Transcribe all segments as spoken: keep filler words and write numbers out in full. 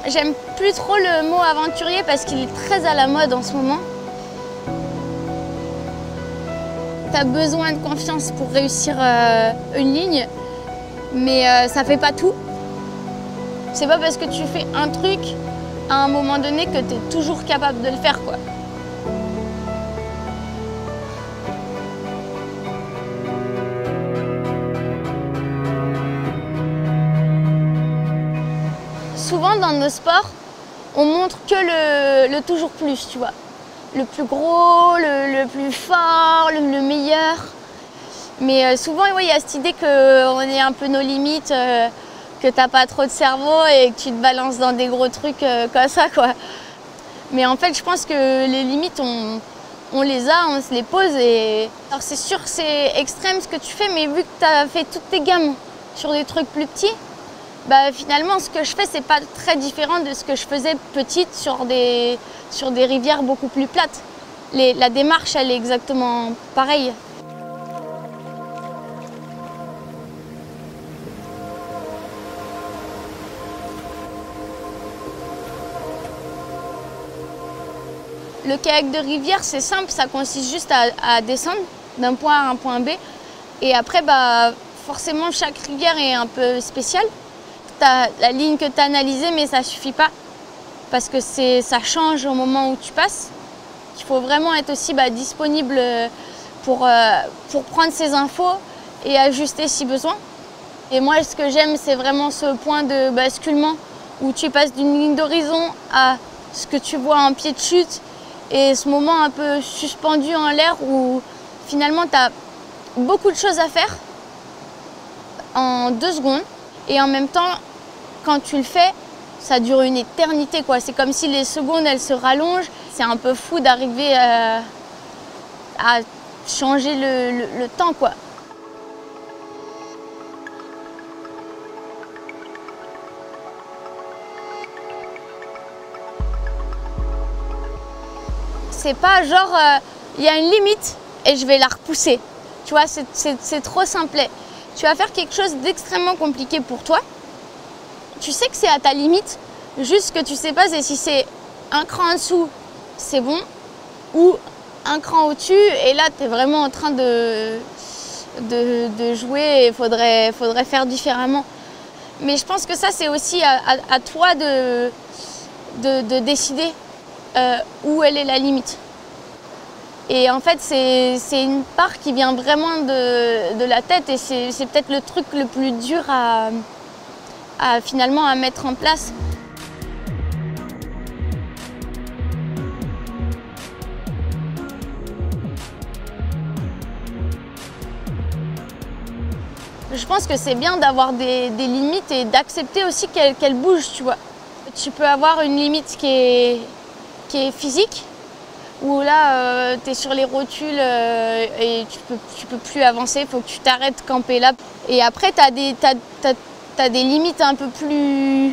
J'aime plus trop le mot aventurier parce qu'il est très à la mode en ce moment. Tu as besoin de confiance pour réussir euh, une ligne, mais euh, ça fait pas tout. C'est pas parce que tu fais un truc à un moment donné que tu es toujours capable de le faire, quoi. Souvent dans nos sports, on montre que le, le toujours plus, tu vois. Le plus gros, le, le plus fort, le, le meilleur. Mais euh, souvent, il ouais, y a cette idée qu'on est un peu nos limites, euh, que t'as pas trop de cerveau et que tu te balances dans des gros trucs euh, comme ça, quoi. Mais en fait, je pense que les limites, on, on les a, on se les pose. Et... Alors c'est sûr que c'est extrême ce que tu fais, mais vu que tu as fait toutes tes gammes sur des trucs plus petits, bah, finalement, ce que je fais, c'est pas très différent de ce que je faisais petite sur des, sur des rivières beaucoup plus plates. Les, la démarche, elle est exactement pareille. Le kayak de rivière, c'est simple, ça consiste juste à, à descendre d'un point A à un point B. Et après, bah, forcément, chaque rivière est un peu spéciale. Tu as la ligne que tu as analysée, mais ça ne suffit pas parce que ça change au moment où tu passes. Il faut vraiment être aussi bah, disponible pour, euh, pour prendre ces infos et ajuster si besoin. Et moi, ce que j'aime, c'est vraiment ce point de basculement où tu passes d'une ligne d'horizon à ce que tu vois en pied de chute et ce moment un peu suspendu en l'air où finalement tu as beaucoup de choses à faire en deux secondes et en même temps, quand tu le fais, ça dure une éternité, quoi. C'est comme si les secondes, elles se rallongent. C'est un peu fou d'arriver à, à changer le, le, le temps, quoi. C'est pas genre, il euh, y a une limite et je vais la repousser. Tu vois, c'est trop simplet. Tu vas faire quelque chose d'extrêmement compliqué pour toi. Tu sais que c'est à ta limite, juste que tu sais pas si c'est un cran en dessous, c'est bon, ou un cran au-dessus, et là tu es vraiment en train de, de, de jouer et il faudrait, faudrait faire différemment. Mais je pense que ça, c'est aussi à, à, à toi de, de, de décider euh, où elle est la limite. Et en fait, c'est une part qui vient vraiment de, de la tête, et c'est peut-être le truc le plus dur à... À, finalement à mettre en place. Je pense que c'est bien d'avoir des, des limites et d'accepter aussi qu'elles qu'elles bougent, tu vois. Tu peux avoir une limite qui est, qui est physique, où là, euh, tu es sur les rotules euh, et tu peux, tu peux plus avancer, il faut que tu t'arrêtes camper là. Et après, tu as des... T'as, t'as, T'as des limites un peu plus,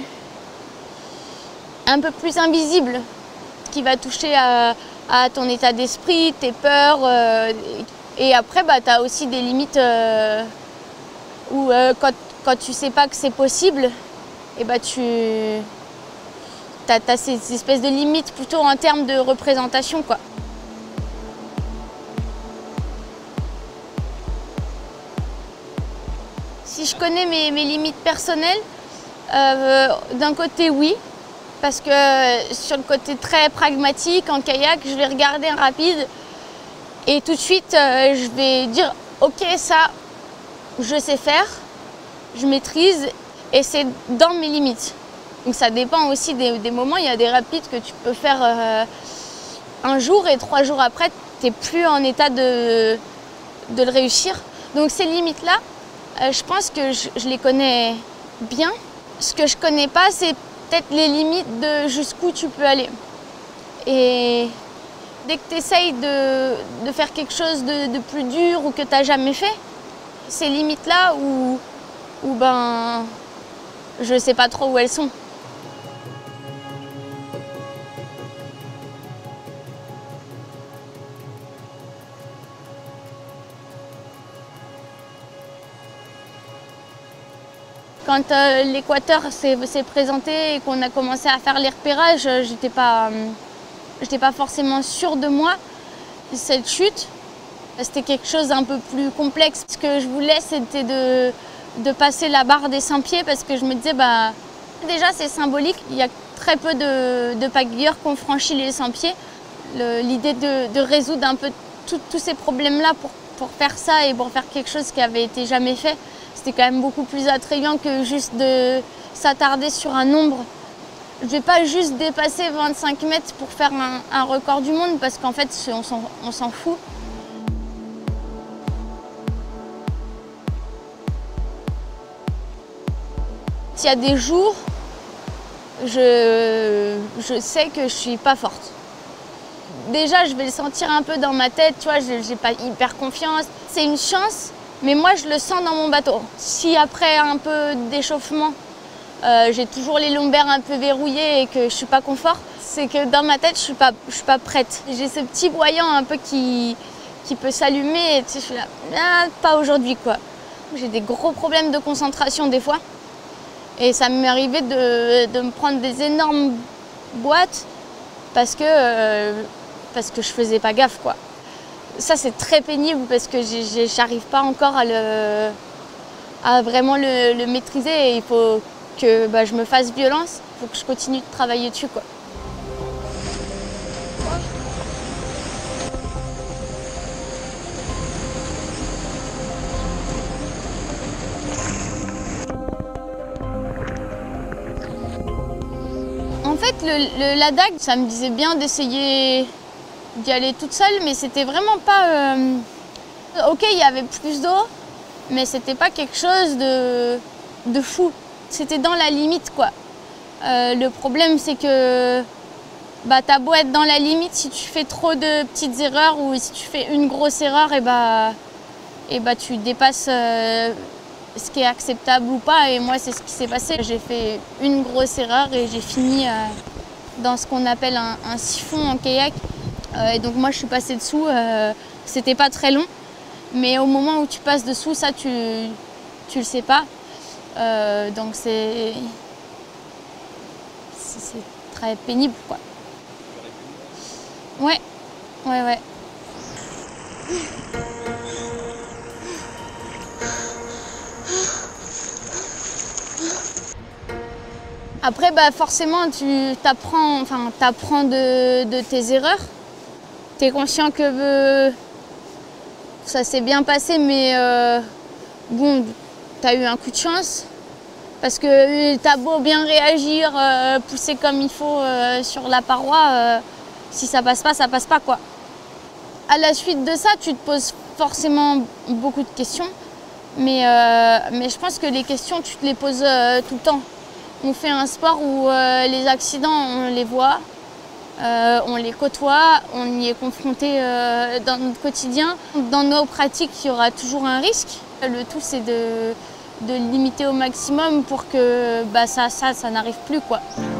un peu plus invisibles qui va toucher à, à ton état d'esprit, tes peurs. Euh, et après, bah, tu as aussi des limites euh, où euh, quand, quand tu sais pas que c'est possible, et bah, tu as, as ces espèces de limites plutôt en termes de représentation, quoi. Si je connais mes, mes limites personnelles, euh, d'un côté oui, parce que sur le côté très pragmatique, en kayak, je vais regarder un rapide et tout de suite euh, je vais dire ok, ça je sais faire, je maîtrise et c'est dans mes limites. Donc ça dépend aussi des, des moments, il y a des rapides que tu peux faire euh, un jour et trois jours après, tu n'es plus en état de, de le réussir. Donc ces limites-là, Euh, je pense que je, je les connais bien. Ce que je connais pas, c'est peut-être les limites de jusqu'où tu peux aller. Et dès que tu essayes de, de faire quelque chose de, de plus dur ou que tu n'as jamais fait, ces limites-là où, où ben, je sais pas trop où elles sont. Quand euh, l'équateur s'est présenté et qu'on a commencé à faire les repérages, j'étais pas, euh, j'étais pas forcément sûre de moi. Cette chute, c'était quelque chose d'un peu plus complexe. Ce que je voulais, c'était de, de passer la barre des cent pieds parce que je me disais, bah, déjà c'est symbolique, il y a très peu de, de pagayeurs qui ont franchi les cent pieds. L'idée de, de résoudre un peu tous ces problèmes-là pour, pour faire ça et pour faire quelque chose qui avait été jamais fait, c'était quand même beaucoup plus attrayant que juste de s'attarder sur un nombre. Je ne vais pas juste dépasser vingt-cinq mètres pour faire un, un record du monde parce qu'en fait, on s'en fout. Il y a des jours, je, je sais que je ne suis pas forte. Déjà, je vais le sentir un peu dans ma tête, tu vois, je n'ai pas hyper confiance. C'est une chance, mais moi, je le sens dans mon bateau. Si après un peu d'échauffement, euh, j'ai toujours les lombaires un peu verrouillés et que je ne suis pas confort, c'est que dans ma tête, je ne suis pas, je suis pas prête. J'ai ce petit voyant un peu qui, qui peut s'allumer et tu sais, je suis là, ah, pas aujourd'hui, quoi. J'ai des gros problèmes de concentration des fois. Et ça m'est arrivé de, de me prendre des énormes boîtes parce que, euh, parce que je faisais pas gaffe, quoi. Ça, c'est très pénible parce que j'arrive pas encore à, le, à vraiment le, le maîtriser et il faut que bah, je me fasse violence, il faut que je continue de travailler dessus, quoi. En fait, le, le Ladakh, ça me disait bien d'essayer d'y aller toute seule, mais c'était vraiment pas... Euh... Ok, il y avait plus d'eau, mais c'était pas quelque chose de, de fou. C'était dans la limite, quoi. Euh, le problème, c'est que bah, t'as beau être dans la limite, si tu fais trop de petites erreurs ou si tu fais une grosse erreur, et bah, et bah, tu dépasses euh, ce qui est acceptable ou pas. Et moi, c'est ce qui s'est passé. J'ai fait une grosse erreur et j'ai fini euh, dans ce qu'on appelle un, un siphon en kayak. Euh, et donc moi, je suis passée dessous. Euh, C'était pas très long. Mais au moment où tu passes dessous, ça, tu, tu le sais pas. Euh, donc c'est très pénible, quoi. Ouais, ouais, ouais. Après, bah, forcément, tu t'apprends, enfin, t'apprends de, de tes erreurs. Tu es conscient que euh, ça s'est bien passé, mais euh, bon, tu as eu un coup de chance. Parce que tu as beau bien réagir, euh, pousser comme il faut euh, sur la paroi, euh, si ça passe pas, ça passe pas, quoi. À la suite de ça, tu te poses forcément beaucoup de questions. Mais, euh, mais je pense que les questions, tu te les poses euh, tout le temps. On fait un sport où euh, les accidents, on les voit, euh, on les côtoie, on y est confronté euh, dans notre quotidien. Dans nos pratiques, il y aura toujours un risque. Le tout, c'est de, de limiter au maximum pour que bah, ça, ça, ça n'arrive plus, quoi.